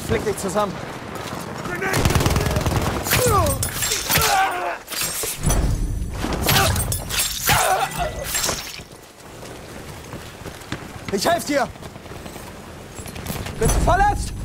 flick dich zusammen. Ich helfe dir! Bist du verletzt?